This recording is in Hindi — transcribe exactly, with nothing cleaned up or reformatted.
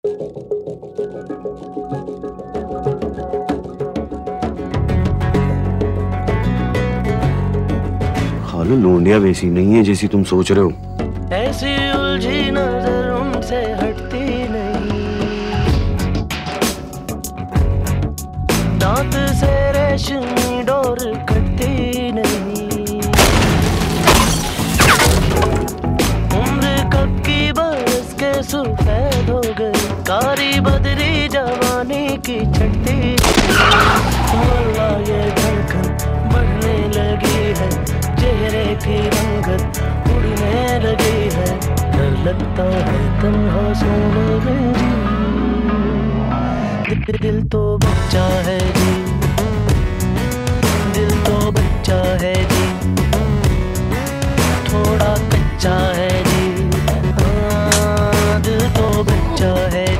खालू लोंडिया वैसी नहीं है जैसी तुम सोच रहे हो। ऐसी उलझी नजर उनसे हटती नहीं, दांत से रेशमी डोर कटती नहीं। उम्र कब की बरस के सफेद हो गई, कारी बदरी जवानी की छटती। वल्लाह ये धड़कन बढ़ने लगी है, चेहरे की रंगत उड़ने लगी है। डर लगता है तन्हा सोने में जी, दिल तो बच्चा है जी, दिल तो बच्चा है जी, थोड़ा कच्चा है जी। हाँ, दिल तो बच्चा है